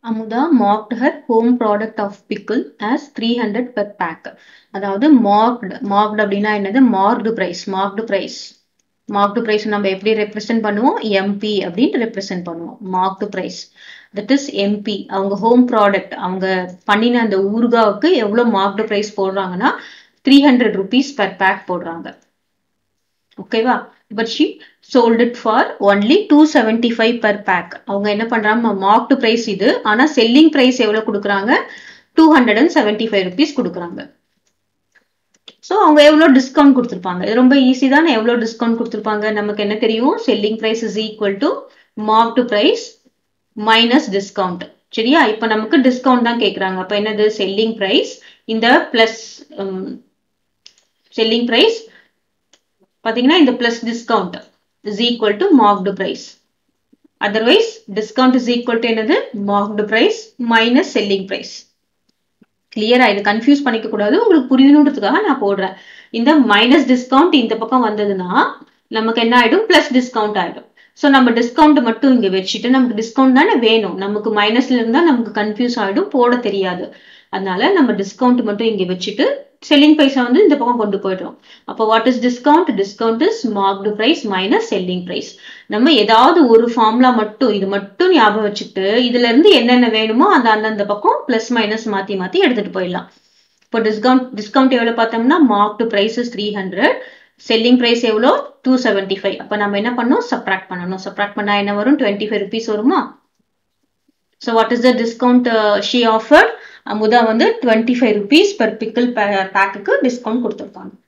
Amutha mocked her home product of pickle as 300 per pack. அதாவது mocked அப்படின்னா என்னது marked price நம்ம எப்படி ரெப்ரசென்ட் பண்ணுவோம் MP அப்படின்னு ரெப்ரசென்ட் பண்ணுவோம் marked price that is MP அவங்க ஹோம் ப்ராடக்ட் அவங்க பண்ணின அந்த ஊறுகாவுக்கு எவ்வளவு marked price போடுறாங்கன்னா 300 rupees per pack போடுறாங்க ஓகேவா but she sold it for only 275 per pack அவங்க என்ன பண்றாங்க marked price இது ஆனா selling price எவ்வளவு கொடுக்கறாங்க 275 rupees கொடுக்கறாங்க சோ அவங்க எவ்வளவு டிஸ்கவுண்ட் கொடுத்திருப்பாங்க இது ரொம்ப ஈஸி தான் எவ்வளவு டிஸ்கவுண்ட் கொடுத்திருப்பாங்க நமக்கு என்ன தெரியும் selling price is equal to marked price minus discount சரியா இப்போ நமக்கு டிஸ்கவுண்ட் தான் கேக்குறாங்க அப்ப என்னது selling price இந்த plus selling price பாத்தீங்கன்னா இந்த plus discount is equal to marked price otherwise discount is equal to என்னது marked price minus selling price clear இது கன்ஃபியூஸ் பண்ணிக்க கூடாது உங்களுக்கு புரியணும்ன்றதுக்காக நான் போடுறேன் இந்த மைனஸ் டிஸ்கவுண்ட் இந்த பக்கம் வந்ததுன்னா நமக்கு என்ன ஆயிடும் பிளஸ் டிஸ்கவுண்ட் ஆயிடும் சோ நம்ம டிஸ்கவுண்ட் மட்டும் இங்க வெச்சிட்டு நமக்கு டிஸ்கவுண்ட் தானே வேணும் நமக்கு மைனஸ்ல இருந்தா நமக்கு கன்ஃபியூஸ் ஆயிடும் போட தெரியாது அதனால நம்ம டிஸ்கவுண்ட் மட்டும் இங்க வெச்சிட்டு selling price வந்து இந்த பக்கம் கொண்டு போய்றோம் அப்ப what is discount discount is marked price minus selling price நம்ம ஏதாவது ஒரு ஃபார்முலா மட்டும் இது மட்டும் ஞாபகம் வச்சிட்டு இதுல இருந்து என்னென்ன வேணுமோ அந்த பக்கம் பிளஸ் மைனஸ் மாத்தி எடுத்துட்டு போயிடலாம் இப்போ டிஸ்கவுண்ட் எவ்வளவு பார்த்தோம்னா marked price is 300 selling price எவ்வளவு 275 அப்ப நம்ம என்ன பண்ணனும் சப்ட்ராக்ட் பண்ணனும் சப்ட்ராக்ட் பண்ணா என்ன வரும் 25 rupees வருமா so what is the discount she offered Amutha வந்து 25 rupees per pickle pack க்கு டிஸ்கவுண்ட் கொடுத்திருக்காங்க